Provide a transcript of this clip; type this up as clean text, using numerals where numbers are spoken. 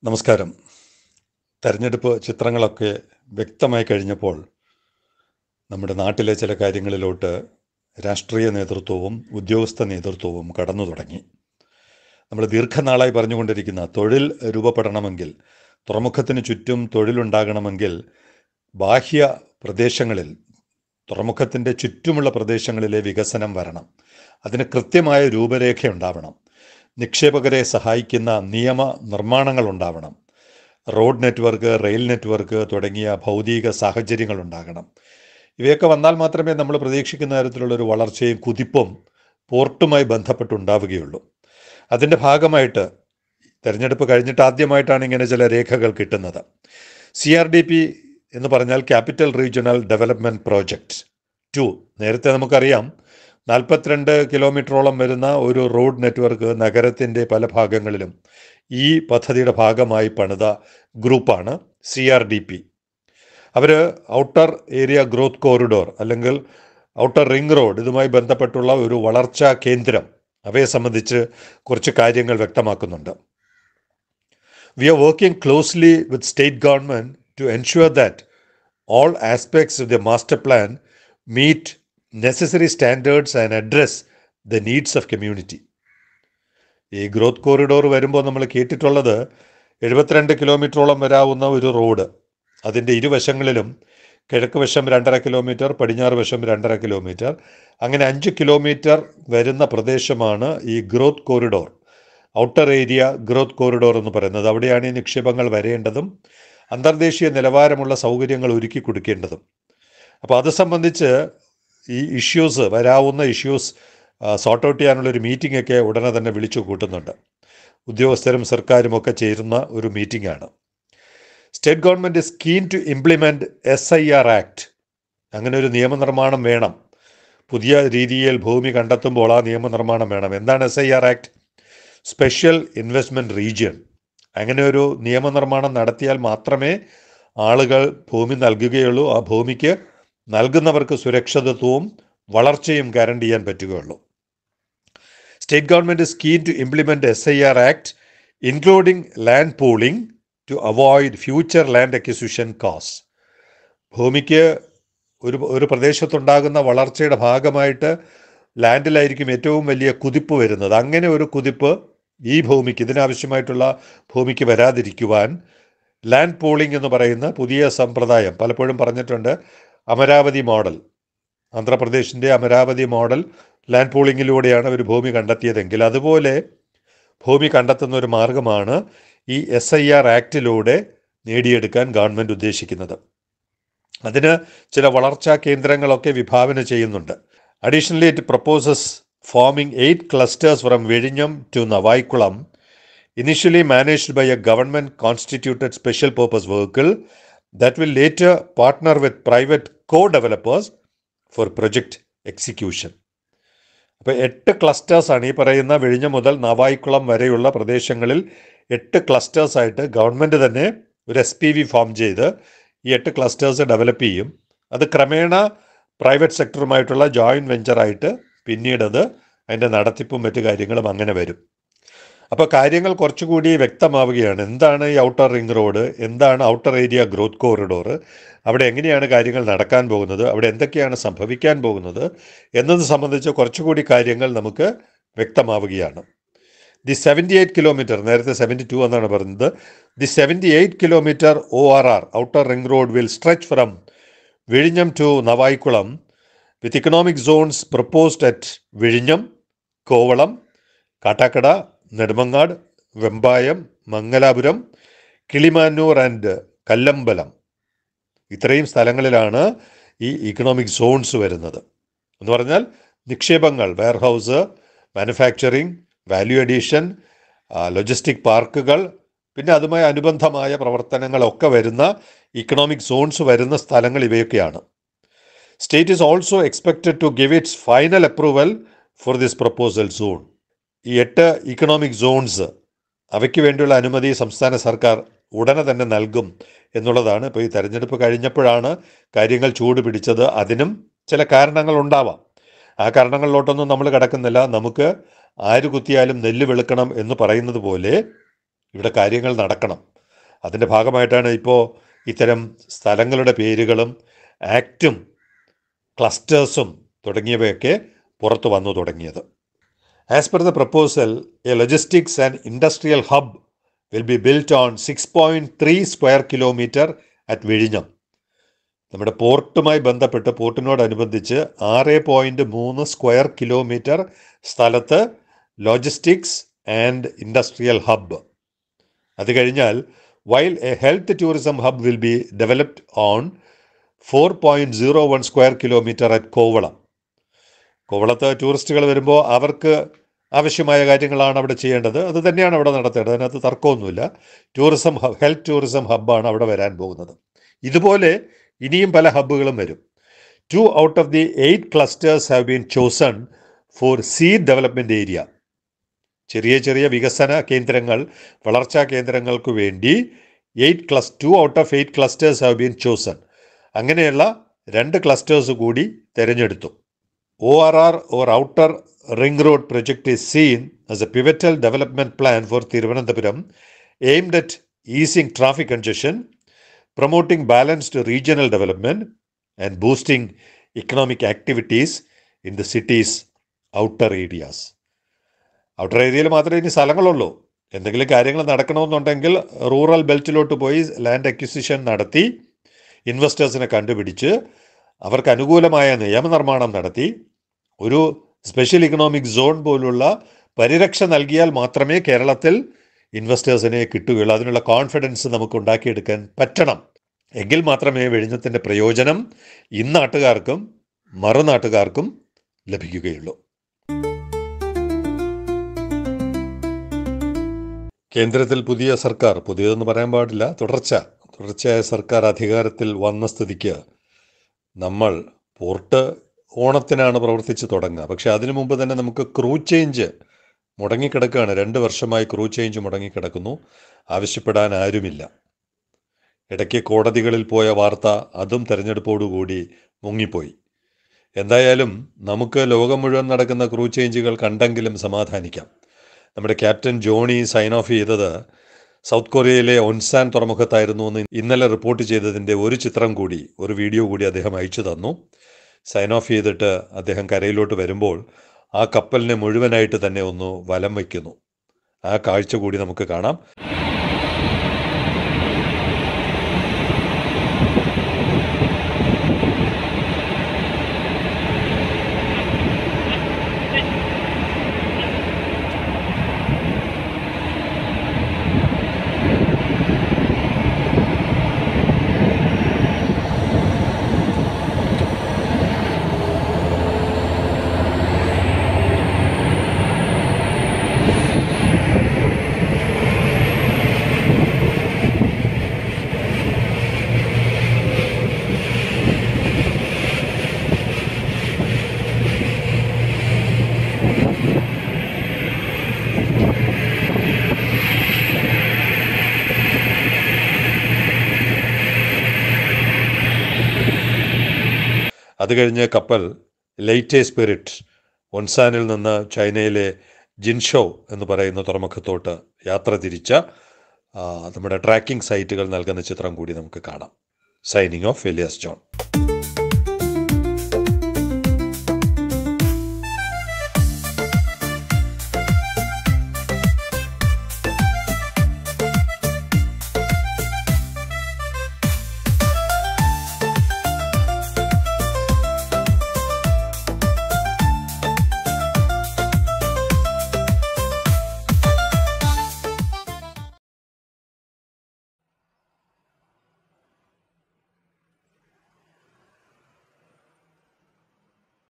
നമസ്കാരം. തെരഞ്ഞെടുപ്പ് ചിത്രങ്ങളൊക്കെ വ്യക്തമായി കഴിഞ്ഞപ്പോൾ നമ്മുടെ നാട്ടിലെ ചില കാര്യങ്ങളിലോട്ട് രാഷ്ട്രീയ നേതൃത്വവും ഉദ്യോഗസ്ഥ നേതൃത്വവും കടന്നു തുടങ്ങി. നമ്മൾ ദീർഘനാളായി പറഞ്ഞുകൊണ്ടിരിക്കുന്ന തൊഴിൽ രൂപപ്പെടണമെങ്കിൽ, തുറമുഖത്തിന് ചുറ്റും തൊഴിലുണ്ടാകണമെങ്കിൽ ബാഹ്യ പ്രദേശങ്ങളിൽ, തുറമുഖത്തിൻ്റെ ചുറ്റുമുള്ള പ്രദേശങ്ങളിലെ വികസനം വരണം. അതിന് കൃത്യമായ രൂപരേഖ ഉണ്ടാവണം. നിക്ഷേപകരെ സഹായിക്കുന്ന നിയമ നിർമ്മാണങ്ങൾ ഉണ്ടാവണം. റോഡ് നെറ്റ്വർക്ക്, റെയിൽ നെറ്റ്വർക്ക് തുടങ്ങിയ ഭൗതിക സാഹചര്യങ്ങൾ ഉണ്ടാകണം. ഇവയൊക്കെ വന്നാൽ മാത്രമേ നമ്മൾ പ്രതീക്ഷിക്കുന്ന തരത്തിലുള്ളൊരു വളർച്ചയും കുതിപ്പും പോർട്ടുമായി ബന്ധപ്പെട്ടുണ്ടാവുകയുള്ളൂ. അതിൻ്റെ ഭാഗമായിട്ട് തെരഞ്ഞെടുപ്പ് കഴിഞ്ഞിട്ട് ആദ്യമായിട്ടാണ് ഇങ്ങനെ ചില രേഖകൾ കിട്ടുന്നത്. CRDP എന്ന് പറഞ്ഞാൽ ക്യാപിറ്റൽ റീജിയണൽ ഡെവലപ്മെൻറ്റ് പ്രോജക്റ്റ് 2. നേരത്തെ നമുക്കറിയാം 42 കിലോമീറ്ററോളം വരുന്ന ഒരു റോഡ് നെറ്റ്വർക്ക് നഗരത്തിൻ്റെ പല ഭാഗങ്ങളിലും ഈ പദ്ധതിയുടെ ഭാഗമായി പണിത ഗ്രൂപ്പാണ് CRDP. അവർ ഔട്ടർ ഏരിയ ഗ്രോത്ത് കോറിഡോർ അല്ലെങ്കിൽ ഔട്ടർ റിംഗ് റോഡ്, ഇതുമായി ബന്ധപ്പെട്ടുള്ള ഒരു വളർച്ചാ കേന്ദ്രം, അവയെ സംബന്ധിച്ച് കുറച്ച് കാര്യങ്ങൾ വ്യക്തമാക്കുന്നുണ്ട്. We are working closely with state government to ensure that all aspects of the master plan meet necessary standards and address the needs of community. ഈ ഗ്രോത്ത് കോറിഡോർ വരുമ്പോൾ നമ്മൾ കേട്ടിട്ടുള്ളത് 72 കിലോമീറ്ററോളം വരാവുന്ന ഒരു റോഡ്, അതിൻ്റെ ഇരുവശങ്ങളിലും കിഴക്ക് വശം 2.5 കിലോമീറ്റർ, പടിഞ്ഞാറ് വശം 2.5 കിലോമീറ്റർ, അങ്ങനെ 5 കിലോമീറ്റർ വരുന്ന പ്രദേശമാണ് ഈ growth corridor, outer area growth corridor എന്ന് പറയുന്നത്. അവിടെയാണ് ഈ നിക്ഷേപങ്ങൾ വരേണ്ടതും അന്തർദേശീയ നിലവാരമുള്ള സൗകര്യങ്ങൾ ഒരുക്കി കൊടുക്കേണ്ടതും. അപ്പോൾ അത് സംബന്ധിച്ച് ഈ വരാവുന്ന ഇഷ്യൂസ് സോർട്ട് ഔട്ട് ചെയ്യാനുള്ളൊരു മീറ്റിംഗ് ഒക്കെ ഉടനെ തന്നെ വിളിച്ചു കൂട്ടുന്നുണ്ട്. ഉദ്യോഗസ്ഥരും സർക്കാരും ഒക്കെ ചേരുന്ന ഒരു മീറ്റിംഗ് ആണ്. State government is keen to implement SIR act. അങ്ങനെ ഒരു നിയമനിർമ്മാണം വേണം. പുതിയ രീതിയിൽ ഭൂമി കണ്ടെത്തുമ്പോൾ ആ നിയമനിർമ്മാണം വേണം. എന്താണ് SIR act? Special investment region. അങ്ങനെ ഒരു നിയമനിർമ്മാണം നടത്തിയാൽ മാത്രമേ ആളുകൾ ഭൂമി നൽകുകയുള്ളൂ. ആ ഭൂമിക്ക് നൽകുന്നവർക്ക് സുരക്ഷിതത്വവും വളർച്ചയും ഗ്യാരണ്ടി ചെയ്യാൻ പറ്റുകയുള്ളൂ. State government is keen to implement SIR act including land pooling to avoid future land acquisition cost. ഭൂമിക്ക് ഒരു പ്രദേശത്തുണ്ടാകുന്ന വളർച്ചയുടെ ഭാഗമായിട്ട് ലാൻഡിലായിരിക്കും ഏറ്റവും വലിയ കുതിപ്പ് വരുന്നത്. അങ്ങനെ ഒരു കുതിപ്പ് ഈ ഭൂമിക്ക്, ഇതിനാവശ്യമായിട്ടുള്ള ഭൂമിക്ക് വരാതിരിക്കുവാൻ ലാൻഡ് പൂളിംഗ് എന്ന് പറയുന്ന പുതിയ സമ്പ്രദായം പലപ്പോഴും പറഞ്ഞിട്ടുണ്ട്. അമരാവതി മോഡൽ, ആന്ധ്രാപ്രദേശിൻ്റെ അമരാവതി മോഡൽ ലാൻഡ് പൂളിങ്ങിലൂടെയാണ് ഒരു ഭൂമി കണ്ടെത്തിയതെങ്കിൽ അതുപോലെ ഭൂമി കണ്ടെത്തുന്ന ഒരു മാർഗമാണ് ഈ SIR ആക്ടിലൂടെ നേടിയെടുക്കാൻ ഗവൺമെൻറ് ഉദ്ദേശിക്കുന്നത്. അതിന് ചില വളർച്ചാ കേന്ദ്രങ്ങളൊക്കെ വിഭാവന ചെയ്യുന്നുണ്ട്. Additionally it proposes forming 8 clusters from Vizhinjam to Navaikulam, initially managed by a government constituted special purpose vehicle that will later partner with private co-developers for project execution. അപ്പോൾ 8 ക്ലസ്റ്റേഴ്സാണ് ഈ പറയുന്ന വിഴിഞ്ഞം മുതൽ നവായിക്കുളം വരെയുള്ള പ്രദേശങ്ങളിൽ 8 ക്ലസ്റ്റേഴ്സായിട്ട് ഗവൺമെൻറ് തന്നെ ഒരു SPV ഫോം ചെയ്ത് ഈ 8 ക്ലസ്റ്റേഴ്സ് ഡെവലപ്പ് ചെയ്യും. അത് ക്രമേണ പ്രൈവറ്റ് സെക്ടറുമായിട്ടുള്ള ജോയിൻറ്റ് വെഞ്ചറായിട്ട് പിന്നീടത് അതിൻ്റെ നടത്തിപ്പും മറ്റു കാര്യങ്ങളും അങ്ങനെ വരും. അപ്പോൾ കാര്യങ്ങൾ കുറച്ചുകൂടി വ്യക്തമാവുകയാണ്. എന്താണ് ഈ ഔട്ടർ റിംഗ് റോഡ്, എന്താണ് ഔട്ടർ ഏരിയ ഗ്രോത്ത് കോറിഡോർ, അവിടെ എങ്ങനെയാണ് കാര്യങ്ങൾ നടക്കാൻ പോകുന്നത്, അവിടെ എന്തൊക്കെയാണ് സംഭവിക്കാൻ പോകുന്നത് എന്നത് സംബന്ധിച്ച് കുറച്ചുകൂടി കാര്യങ്ങൾ നമുക്ക് വ്യക്തമാവുകയാണ്. ദി 78 കിലോമീറ്റർ, നേരത്തെ 72 എന്നാണ് പറയുന്നത്, the 78 kilometre ORR outer ring road will stretch from വിഴിഞ്ഞം to Navaikulam with economic zones proposed at വിഴിഞ്ഞം, കോവളം, കാട്ടാക്കട, നെടുമങ്ങാട്, വെമ്പായം, മംഗലാപുരം, കിളിമാനൂർ ആൻഡ് കല്ലമ്പലം. ഇത്രയും സ്ഥലങ്ങളിലാണ് ഈ ഇക്കണോമിക് സോൺസ് വരുന്നത്. എന്ന് പറഞ്ഞാൽ നിക്ഷേപങ്ങൾ, warehouse, manufacturing, value addition, logistic പാർക്കുകൾ, പിന്നെ അതുമായി അനുബന്ധമായ പ്രവർത്തനങ്ങളൊക്കെ വരുന്ന ഇക്കണോമിക് സോൺസ് വരുന്ന സ്ഥലങ്ങൾ ഇവയൊക്കെയാണ്. State is also expected to give its final approval for this proposal soon. ഈ 8 ഇക്കണോമിക് സോൺസ്, അവയ്ക്ക് വേണ്ടിയുള്ള അനുമതി സംസ്ഥാന സർക്കാർ ഉടനെ തന്നെ നൽകും എന്നുള്ളതാണ്. ഇപ്പോൾ ഈ തെരഞ്ഞെടുപ്പ് കഴിഞ്ഞപ്പോഴാണ് കാര്യങ്ങൾ ചൂട് പിടിച്ചത്. അതിനും ചില കാരണങ്ങൾ ഉണ്ടാവാം. ആ കാരണങ്ങളിലോട്ടൊന്നും നമ്മൾ കടക്കുന്നില്ല. നമുക്ക് ആര് കുത്തിയാലും നെല്ല് വെളുക്കണം എന്ന് പറയുന്നത് പോലെ ഇവിടെ കാര്യങ്ങൾ നടക്കണം. അതിൻ്റെ ഭാഗമായിട്ടാണ് ഇപ്പോൾ ഇത്തരം സ്ഥലങ്ങളുടെ പേരുകളും ആക്റ്റും ക്ലസ്റ്റേഴ്സും തുടങ്ങിയവയൊക്കെ പുറത്തു വന്നു തുടങ്ങിയത്. As per the proposal, a logistics and industrial hub will be built on 6.3 square kilometre at വിഴിഞ്ഞം. നമ്മുടെ പോർട്ടുമായി ബന്ധപ്പെട്ട് പോർട്ടിനോടനുബന്ധിച്ച് 6.3 സ്ക്വയർ കിലോമീറ്റർ സ്ഥലത്ത് ലോജിസ്റ്റിക്സ് ആൻഡ് ഇൻഡസ്ട്രിയൽ ഹബ്ബ്. അത് കഴിഞ്ഞാൽ while a health tourism hub will be developed on 4.01 square kilometre at Kovalam. കോവളത്ത് ടൂറിസ്റ്റുകൾ വരുമ്പോൾ അവർക്ക് ആവശ്യമായ കാര്യങ്ങളാണ് അവിടെ ചെയ്യേണ്ടത്. അത് തന്നെയാണ് അവിടെ നടത്തേണ്ടത്, അതിനകത്ത് തർക്കമൊന്നുമില്ല. ഹെൽത്ത് ടൂറിസം ഹബ്ബാണ് അവിടെ വരാൻ പോകുന്നത്. ഇതുപോലെ ഇനിയും പല ഹബ്ബുകളും വരും. 2 out of the 8 clusters have been chosen for seed development area. ചെറിയ ചെറിയ വികസന കേന്ദ്രങ്ങൾ, വളർച്ചാ കേന്ദ്രങ്ങൾക്ക് വേണ്ടി 2 out of 8 clusters have been chosen. അങ്ങനെയുള്ള 2 ക്ലസ്റ്റേഴ്സ് കൂടി തിരഞ്ഞെടുത്തു. ORR or Outer Ring Road project is seen as a pivotal development plan for Thiruvananthapuram, aimed at easing traffic congestion, promoting balanced regional development, and boosting economic activities in the city's outer areas. Outer ഏരിയയിൽ മാത്രമേ ഇനി സ്ഥലങ്ങളുള്ളൂ. എന്തെങ്കിലും കാര്യങ്ങൾ നടക്കണമെന്നുണ്ടെങ്കിൽ rural ബെൽറ്റിലോട്ട് പോയി land acquisition നടത്തി ഇൻവെസ്റ്റേഴ്സിനെ കണ്ടുപിടിച്ച് അവർക്ക് അനുകൂലമായ നിയമനിർമ്മാണം നടത്തി ഒരു സ്പെഷ്യൽ ഇക്കണോമിക് സോൺ പോലുള്ള പരിരക്ഷ നൽകിയാൽ മാത്രമേ കേരളത്തിൽ ഇൻവെസ്റ്റേഴ്സിനെ കിട്ടുകയുള്ളൂ. അതിനുള്ള കോൺഫിഡൻസ് നമുക്ക് ഉണ്ടാക്കിയെടുക്കാൻ പറ്റണം. എങ്കിൽ മാത്രമേ വിഴിഞ്ഞത്തിൻ്റെ പ്രയോജനം ഇന്നാട്ടുകാർക്കും മറുനാട്ടുകാർക്കും ലഭിക്കുകയുള്ളൂ. കേന്ദ്രത്തിൽ പുതിയ സർക്കാർ, പുതിയതെന്ന് പറയാൻ പാടില്ല, തുടർച്ചയായ സർക്കാർ അധികാരത്തിൽ വന്ന സ്ഥിതിക്ക് നമ്മൾ പോർട്ട് ഓണത്തിനാണ് പ്രവർത്തിച്ച് തുടങ്ങുക. പക്ഷേ അതിനു മുമ്പ് തന്നെ നമുക്ക് ക്രൂ ചേഞ്ച് മുടങ്ങിക്കിടക്കുകയാണ്. 2 വർഷമായി ക്രൂ ചേഞ്ച് മുടങ്ങിക്കിടക്കുന്നു. ആവശ്യപ്പെടാൻ ആരുമില്ല. ഇടയ്ക്ക് കോടതികളിൽ പോയ വാർത്ത അതും തെരഞ്ഞെടുപ്പോടുകൂടി മുങ്ങിപ്പോയി. എന്തായാലും നമുക്ക് ലോകം മുഴുവൻ നടക്കുന്ന ക്രൂ ചേഞ്ചുകൾ കണ്ടെങ്കിലും സമാധാനിക്കാം. നമ്മുടെ ക്യാപ്റ്റൻ ജോണി സൈൻ ഓഫ് ചെയ്തത് സൗത്ത് കൊറിയയിലെ ഒൻസാൻ തുറമുഖത്തായിരുന്നു എന്ന് ഇന്നലെ റിപ്പോർട്ട് ചെയ്തതിൻ്റെ ഒരു ചിത്രം കൂടി, ഒരു വീഡിയോ കൂടി അദ്ദേഹം അയച്ചു തന്നു. സൈൻ ഓഫ് ചെയ്തിട്ട് അദ്ദേഹം കരയിലോട്ട് വരുമ്പോൾ ആ കപ്പലിനെ മുഴുവനായിട്ട് തന്നെ ഒന്ന് വലം വയ്ക്കുന്നു. ആ കാഴ്ച കൂടി നമുക്ക് കാണാം. അത് കഴിഞ്ഞ് കപ്പൽ ലൈറ്റെ സ്പിരിറ്റ് ഒൻസാനിൽ നിന്ന് ചൈനയിലെ ജിൻഷോ എന്ന് പറയുന്ന തുറമുഖത്തോട്ട് യാത്ര തിരിച്ച നമ്മുടെ ട്രാക്കിംഗ് സൈറ്റുകൾ നൽകുന്ന ചിത്രം കൂടി നമുക്ക് കാണാം. Signing off Elias John.